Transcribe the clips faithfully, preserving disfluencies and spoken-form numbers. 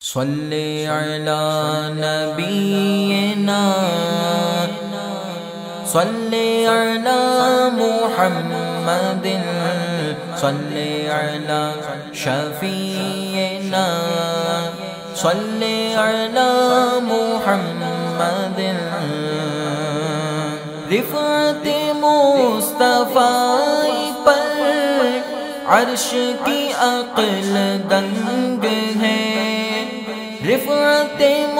صلی علی نبینا صلی علی محمد صلی علی شفیعنا صلی علی محمد رفعت مصطفی پر عرش کی عقل دنگ ہے، رفعت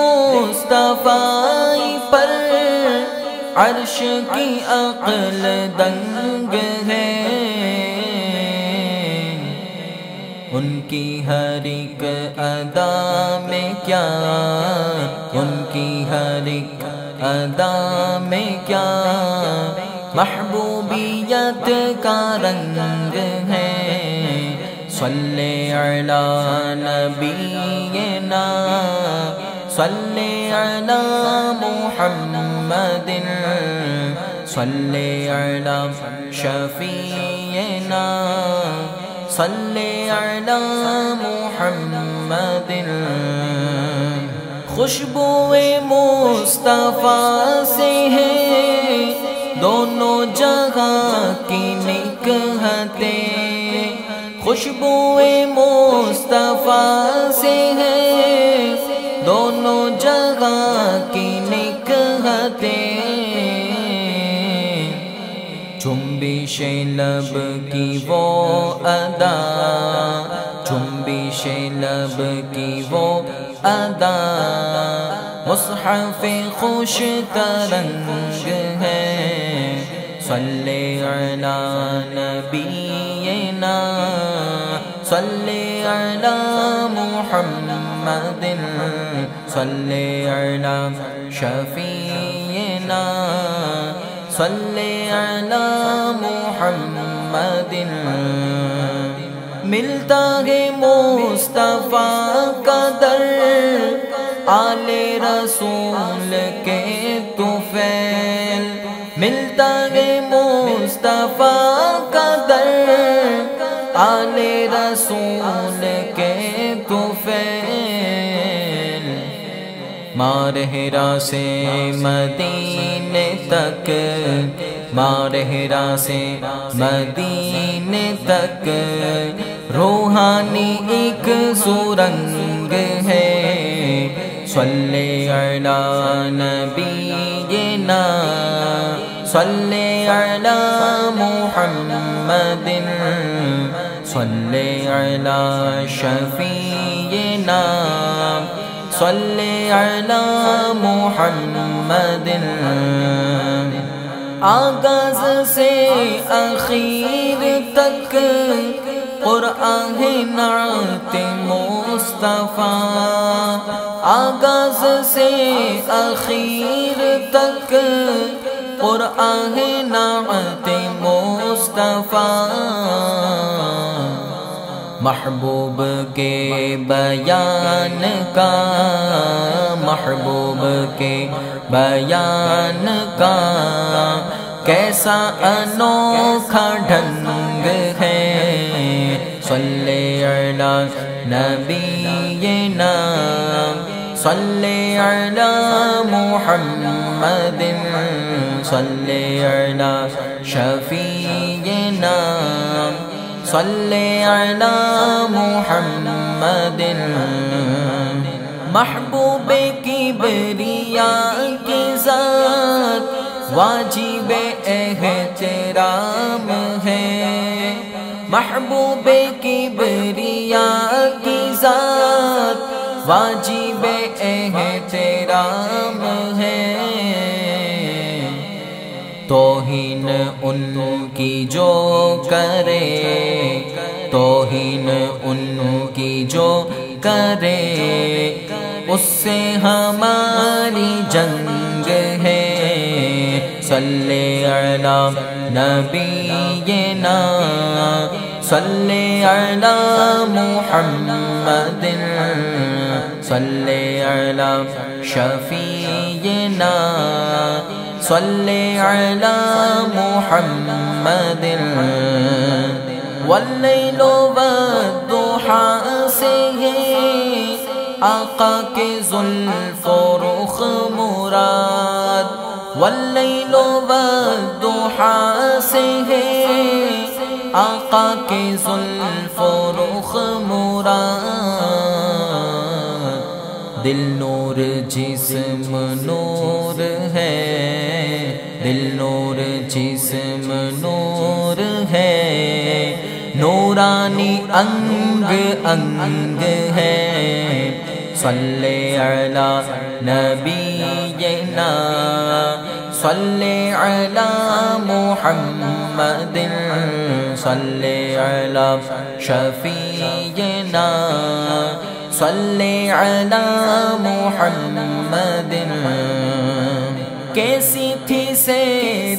مصطفی پر عرش کی عقل دنگ ہے، ان کی ہر ایک ادا میں کیا، ان کی ہر ایک ادا میں کیا محبوبیت کا رنگ ہے۔ صلی علی نبینا صلی علی محمد صلی علی شفیعنا صلی علی محمد۔ خوشبو مصطفیٰ سے ہے دونوں جہاں کی نکہتیں، خوشبو مصطفیٰ سے ہے دونوں جگہ کی نکہتیں، جنبش لب کی وہ ادا، جنبش لب کی وہ ادا مصحف خوش ترنگ ہے۔ صلی علی نبینا صلی علی محمد صلی علی شفیعنا صلی علی محمد۔ ملتا ہے مصطفیٰ کا در آل رسول کے طفیل، ملتا ہے مصطفیٰ کا در آل رسول کے طفیل۔ ماہرہ سے مدینے تک، ماہرہ سے مدینے تک روحانی ایک سرنگ ہے۔ صلی علی نبینا صلی علی محمد صلی علی شفیعنا صلی علی محمد۔ آغاز سے آخر تک قرآن ہے نعت مصطفیٰ، آغاز سے آخر تک قرآن ہے نعت مصطفیٰ، محبوب کے بیان کا، محبوب کے بیان کا کیسا انوکھا ڈھنگ ہے۔ صلی علی نبینا صلی علی محمد صلی علی شفیعنا صلی علی محمد۔ محبوب کبریاء کی ذات واجب احترام ہے، محبوب کبریاء کی ذات واجب احترام ہے۔ توہین ان کی جو کرے، توہین ان کی جو کرے اس سے ہماری جنگ ہے۔ صلی علی نبینا صلی علی محمد صلی علی شفیعنا صلی علی محمد۔ واللیل والضحیٰ سے ہے آقا کے زلف و رخ مراد، واللیل والضحیٰ سے ہے آقا کے زلف و رخ مراد، دل نور جسم نور ہے، دل نور جسم نور ہے، نورانی انگ انگ ہے، صلی علی نبینا، صلی علی محمد، صلی علی شفیعنا، صلی علی محمد۔ کیسی تھی سیر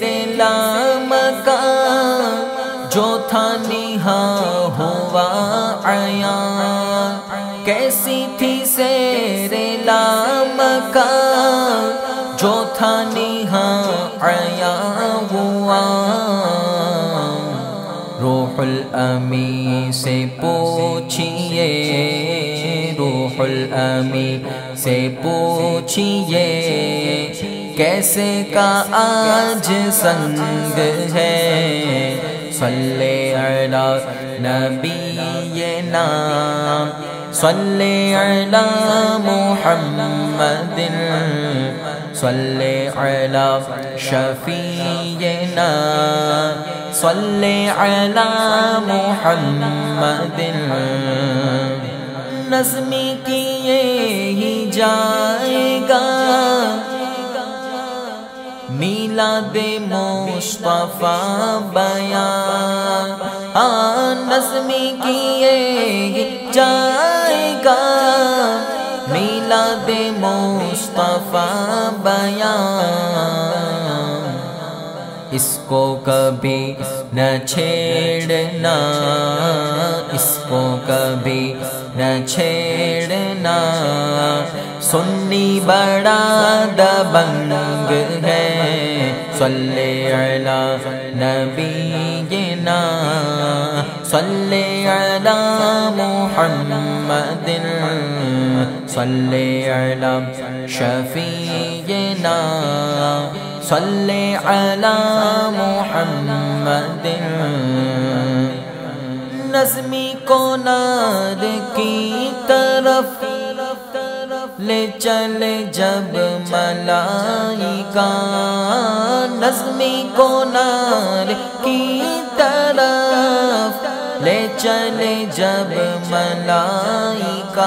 لامکان جو تھا نہاں ہوا عیاں، کیسی تھی سیر لامکان جو تھا نہاں عیاں ہوا، روح الامی سے پوچھئے، روح الامی سے پوچھئے، کیسے کا آج سنگ ہے، صلی علی نبینا، صلی علی محمد، صلی علی شفیعنا، صلی علی محمد۔ نظمی کیے ہی جائے گا میلاد مصطفیٰ بیان، ہاں نظمی کیے ہی جائے گا میلاد مصطفیٰ بیان، اس کو کبھی نہ چھیڑنا، اس کو کبھی نہ چھیڑنا، سنی بڑا دبنگ ہے، صلی علی نبینا، صلی علی محمد، صلی علی شفیعنا، صلی علی محمد۔ نظمی کو نار کی طرف لے چلے جب ملائکہ، نظمی کو نار کی طرف لے چلے جب ملائکہ،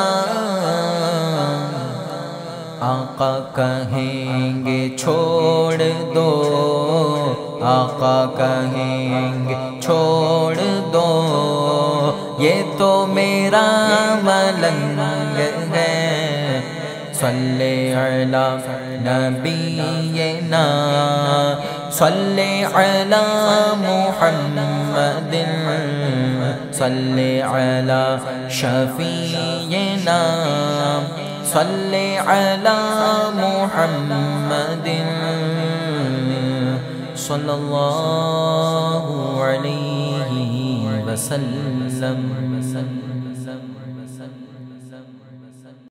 آقا کہیں گے چھوڑ دو، آقا کہیں گے چھوڑ دو، یہ تو میرا ملنگ ہے، صلی علی نبینا، صلی علی محمد، صلی علی شفیعنا، صلی علی محمد، صلی اللہ علیہ وسلم۔